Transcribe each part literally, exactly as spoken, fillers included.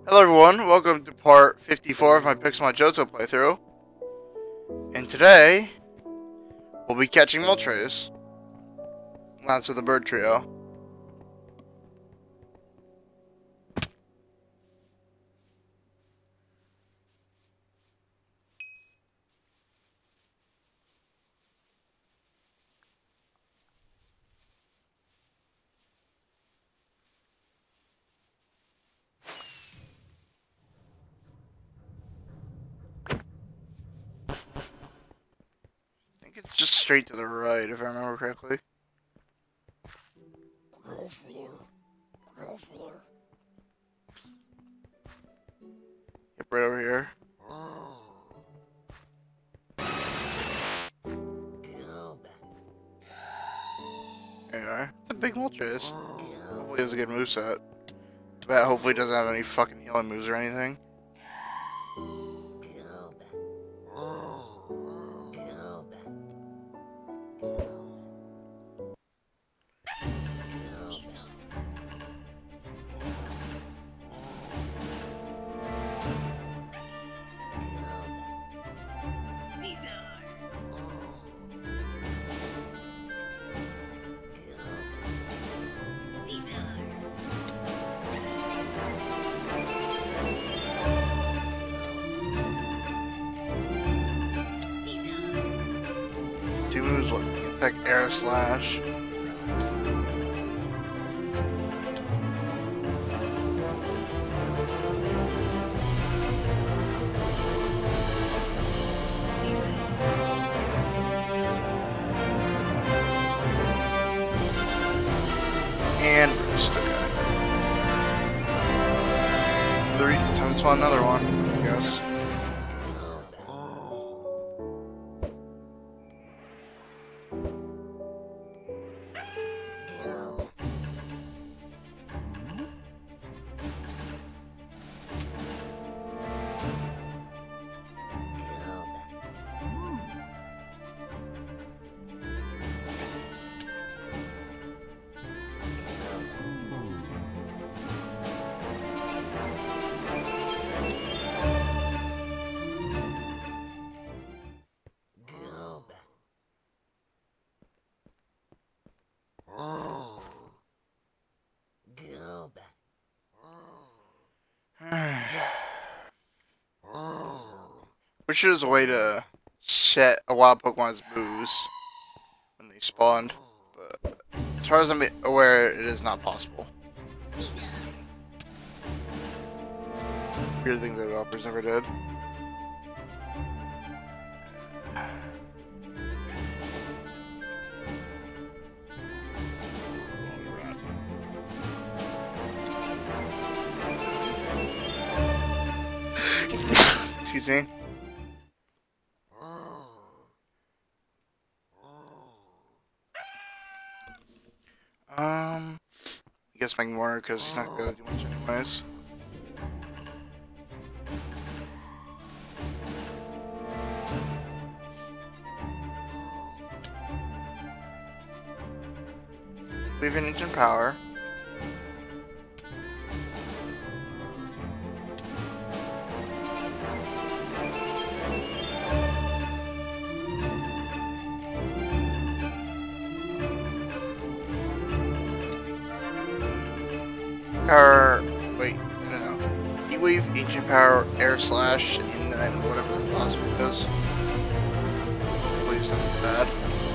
Hello everyone, welcome to part fifty-four of my Pixelmon Johto playthrough. And today, we'll be catching Moltres. That's with the bird trio. I think it's just straight to the right, if I remember correctly. Yep, right over here. There you are. It's a big Moltres. Hopefully it has a good moveset. But hopefully it doesn't have any fucking healing moves or anything. Two moves, what? Attack, Air Slash. And Roost, okay. Three, time to spawn another one, I guess. Which is a way to set a wild Pokemon's moves when they spawned, but as far as I'm aware, it is not possible. Weird thing the developers never did. Excuse me. Um, I guess Megan Warner, because he's not going to do much anyways. We have an engine power. Power, wait, I don't know. Heat Wave, Ancient Power, Air Slash, and then whatever the last one is. Please nothing bad.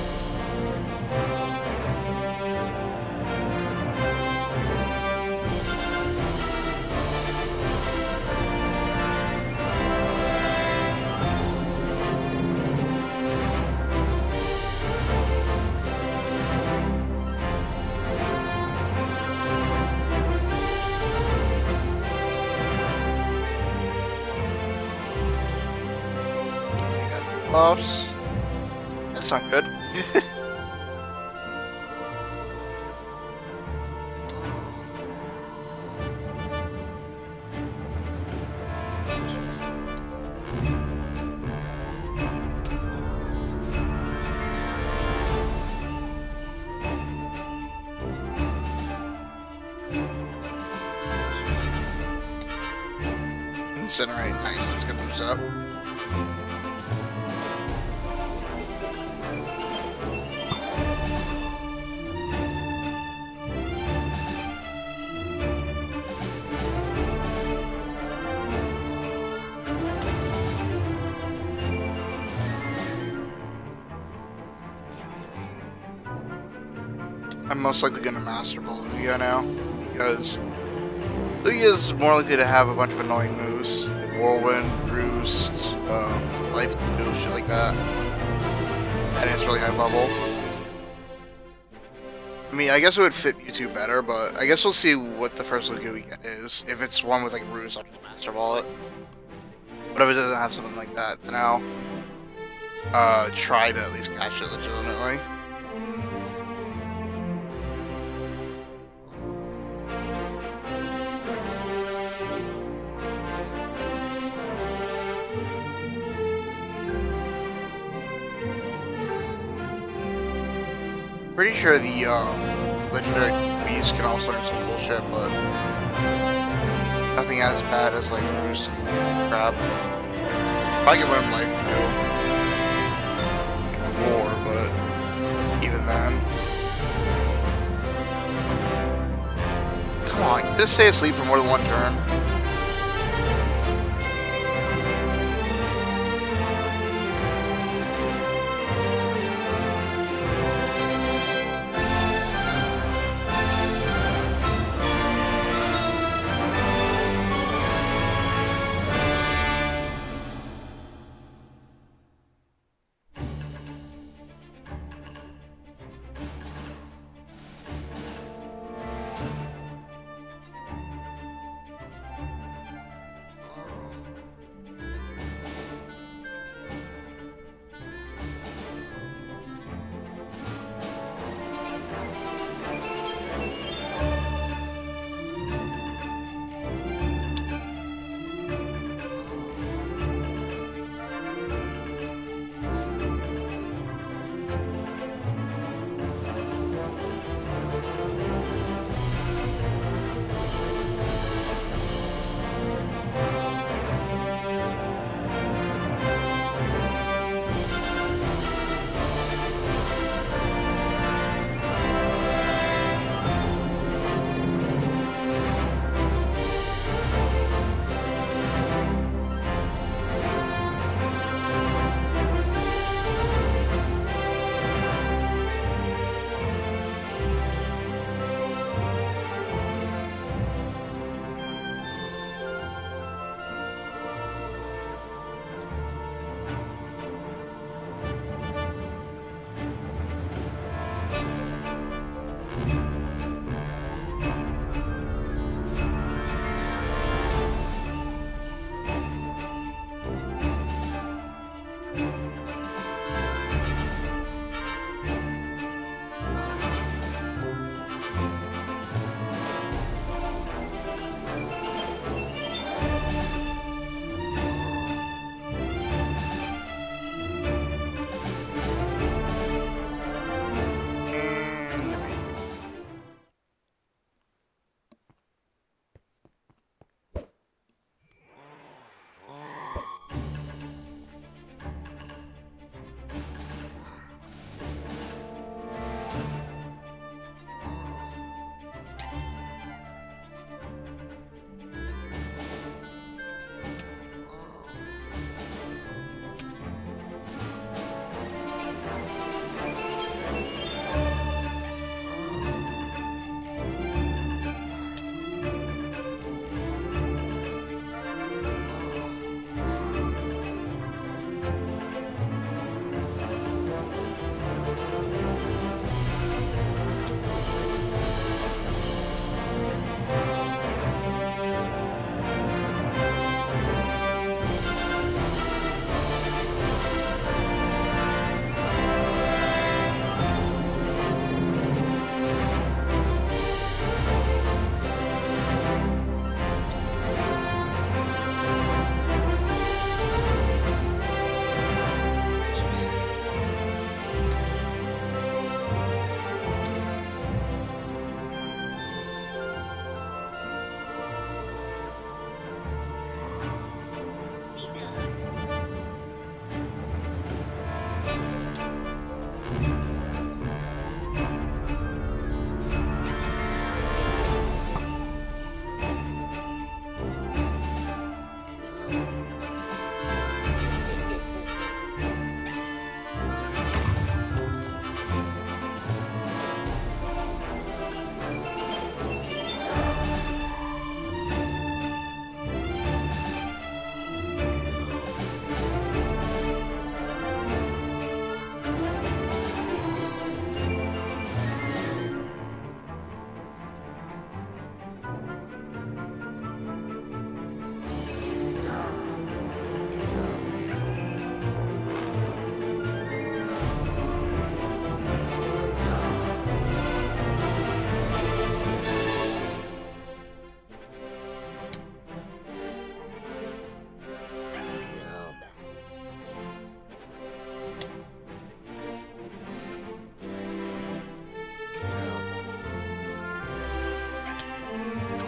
Buffs. That's not good. Incinerate. Nice, that's good moves up. I'm most likely going to Master Ball Lugia now, because Lugia is more likely to have a bunch of annoying moves, like Whirlwind, Roost, um, Life two, shit like that, and it's really high level. I mean, I guess it would fit Mewtwo better, but I guess we'll see what the first Lugia we get is. If it's one with like Roost, I'll just Master Ball it. But if it doesn't have something like that, then I'll uh, try to at least catch it legitimately. Pretty sure the um, legendary beast can also learn some bullshit, but nothing as bad as like Roost and crap. If I could learn Life two, Roar, but even then, come on, you just stay asleep for more than one turn.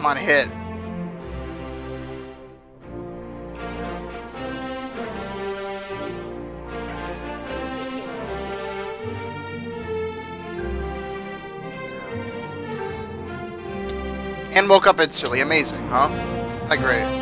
Come on, hit. And woke up instantly. Amazing, huh? Isn't that great?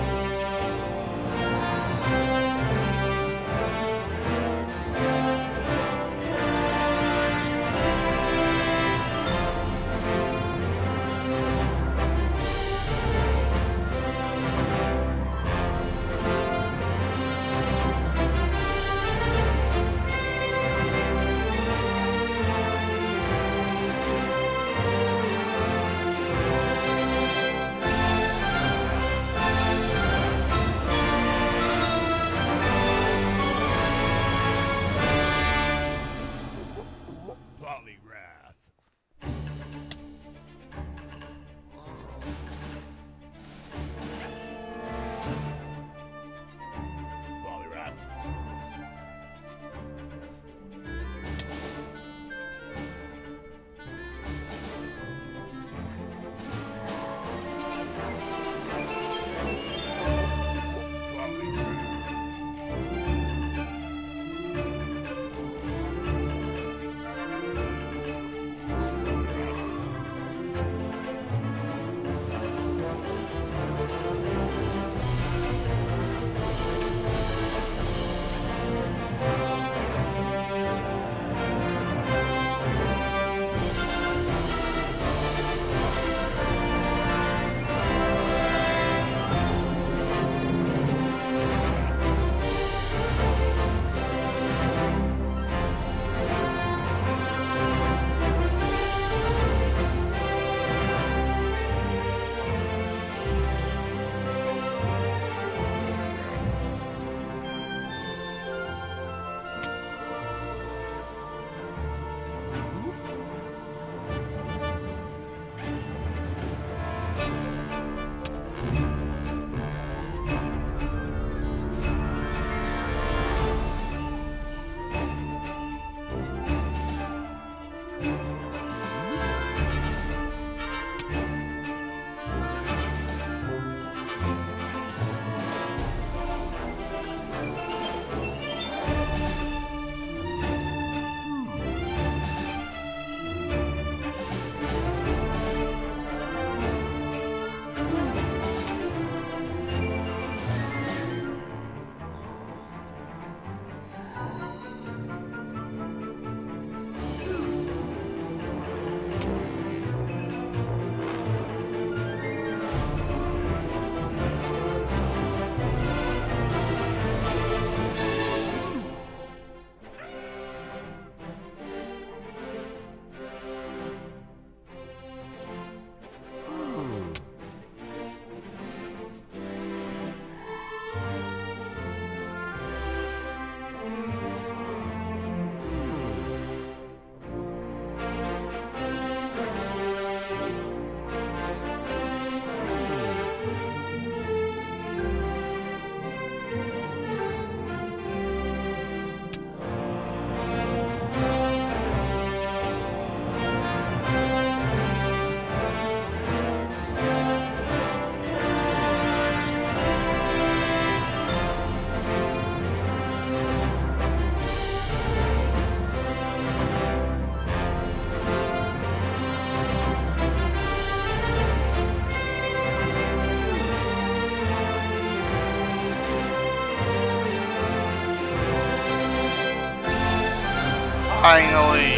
Finally!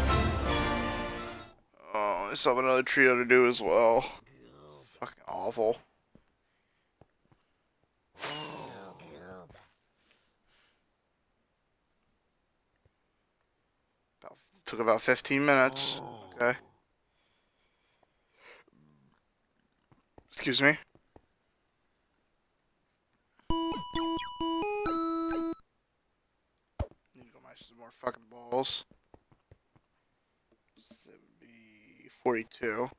Oh, I still have another trio to do as well. Fucking awful. About, took about fifteen minutes. Okay. Excuse me. Need to go match some more fucking balls. That would be forty-two.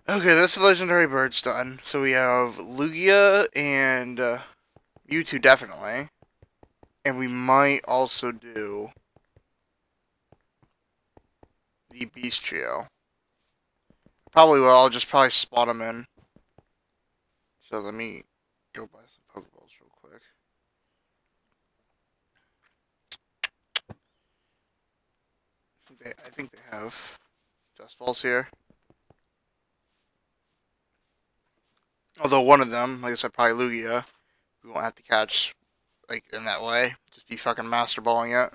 Okay, that's the legendary birds done. So we have Lugia and uh, Mewtwo definitely. And we might also do the Beast Trio. Probably will. I'll just probably spot them in. So let me go buy some Pokeballs real quick. I think they, I think they have Dust Balls here. Although one of them, like I said, probably Lugia, we won't have to catch like in that way. Just be fucking Master Balling it.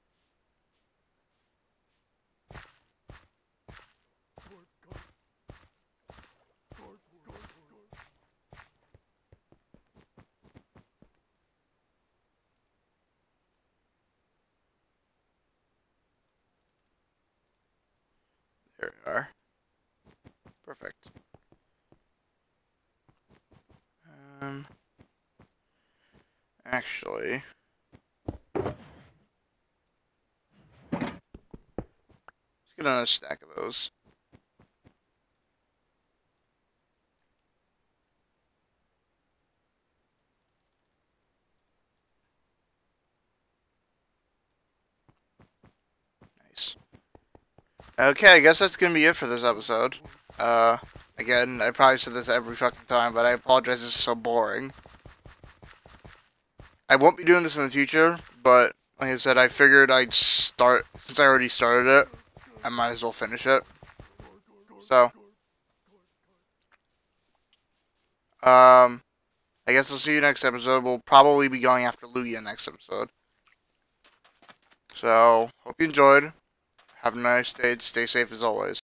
There we are. Perfect. Um, actually, let's get another stack of those. Nice. Okay, I guess that's gonna be it for this episode. Uh, again, I probably said this every fucking time, but I apologize. This is so boring. I won't be doing this in the future, but like I said, I figured I'd start since I already started it. I might as well finish it. So, um, I guess I'll see you next episode. We'll probably be going after Lugia next episode. So, hope you enjoyed. Have a nice day. Stay safe as always.